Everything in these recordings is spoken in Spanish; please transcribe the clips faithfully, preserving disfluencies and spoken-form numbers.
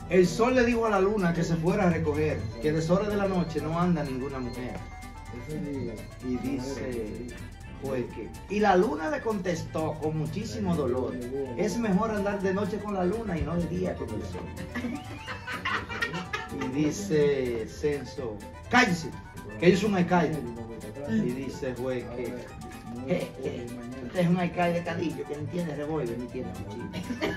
El sol le dijo a la luna que se fuera a recoger, que de horas de la noche no anda ninguna mujer. Y dice, pues que... Y la luna le contestó con muchísimo dolor, es mejor andar de noche con la luna y no de día con el sol. Y dice Censo, cállese, que yo soy un alcalde. Y dice juez que, eh, que usted es un alcalde cadillo, que no tiene revólver ni tiene cuchillo.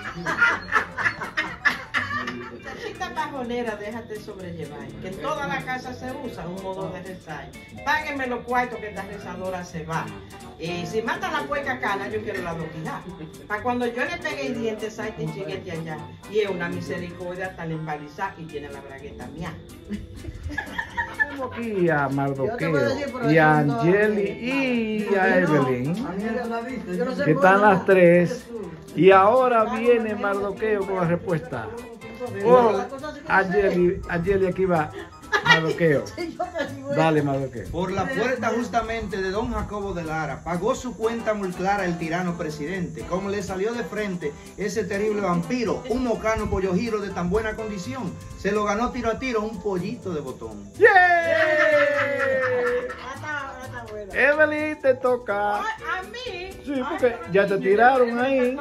Esta pajonera, déjate sobrellevar, que en toda la casa se usa un modo de rezar. Páguenme los cuartos que esta rezadora se va. Y si mata la puerca cana, yo quiero la doquidad. Para cuando yo le pegue el diente, salte y chiquete allá. Y es una misericordia tan empalizada y tiene la bragueta mía. Tengo aquí a Mardoqueo y a Angeli y a Evelyn, que están las tres. Y ahora viene Mardoqueo con la respuesta. Oh, Angeli, Angeli, aquí va Mardoqueo. Dale, Mardoqueo. Por la puerta justamente de don Jacobo de Lara, pagó su cuenta muy clara el tirano presidente. Como le salió de frente ese terrible vampiro, un mocano pollo giro de tan buena condición, se lo ganó tiro a tiro un pollito de botón. ¡Yeah! Evelyn, te toca. ¿A mí? Sí, porque ya te tiraron ahí.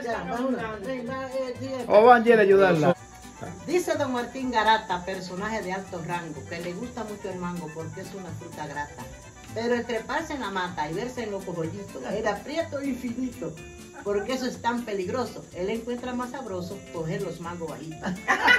O va Angeli a ayudarla. Dice don Martín Garata, personaje de alto rango, que le gusta mucho el mango porque es una fruta grata. Pero estreparse en la mata y verse en los cojollitos era aprieto infinito, porque eso es tan peligroso. Él encuentra más sabroso coger los mangos bajitos.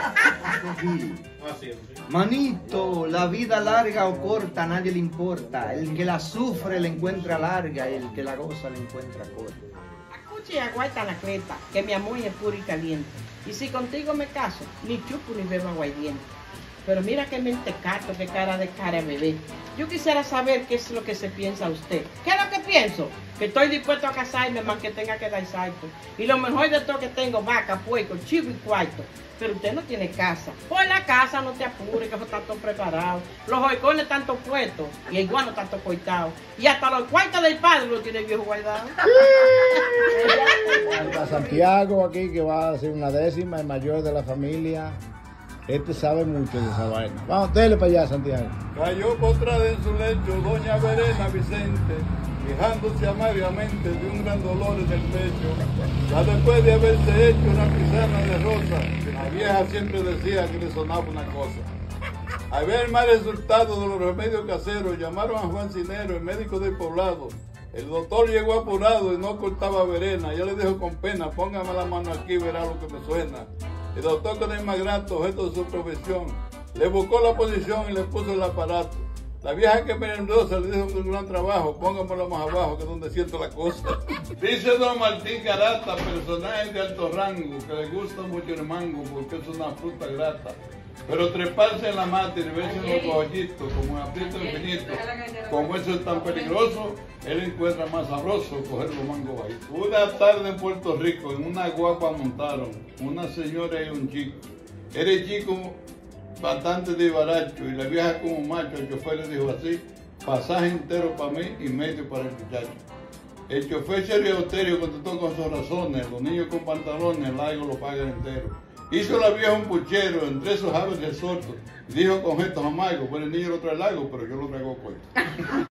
Manito, la vida larga o corta a nadie le importa. El que la sufre la encuentra larga y el que la goza la encuentra corta. Escucha y aguanta la creta, que mi amor es puro y caliente. Y si contigo me caso, ni chupo ni bebo aguardiente. Pero mira qué mentecato, qué cara de cara bebé. Yo quisiera saber qué es lo que se piensa usted. ¿Qué es lo que pienso? Que estoy dispuesto a casarme más que tenga que dar salto. Y lo mejor de todo que tengo vaca, puerco, chivo y cuarto. Pero usted no tiene casa. Pues la casa no te apures, que eso está todo preparado. Los joicones están todos puestos y el guano está todo cortado. Y hasta los cuartos del padre lo tiene el viejo guardado. A Santiago aquí, que va a ser una décima, el mayor de la familia. Este sabe mucho de esa vaina. Vamos, dele para allá, Santiago. Cayó postrada en su lecho doña Verena Vicente, quejándose amargamente de un gran dolor en el pecho. Ya después de haberse hecho una pisana de rosa, la vieja siempre decía que le sonaba una cosa. Al ver el mal resultado de los remedios caseros, llamaron a Juan Cinero, el médico del poblado. El doctor llegó apurado y no cortaba a Verena. Ya le dijo con pena, póngame la mano aquí y verá lo que me suena. El doctor, con el más grato objeto de su profesión, le buscó la posición y le puso el aparato. La vieja que Mendoza le dijo un gran trabajo, póngamelo más abajo que es donde siento la cosa. Dice don Martín Garata, personaje de alto rango, que le gusta mucho el mango porque es una fruta grata. Pero treparse en la mata y verse en los cojollitos, como un aprieto infinito, como eso es tan peligroso, él encuentra más sabroso coger los mangos bajitos. Una tarde en Puerto Rico, en una guagua montaron una señora y un chico. Era el chico bastante divaracho y la vieja como macho. El chofer le dijo así: pasaje entero para mí y medio para el muchacho. El chofer serioterio contestó con sus razones: los niños con pantalones, el largo lo pagan entero. Hizo la vieja un puchero entre esos aves de sorto y dijo con gestos amargos: bueno, el niño lo trae largo, pero yo lo traigo corto.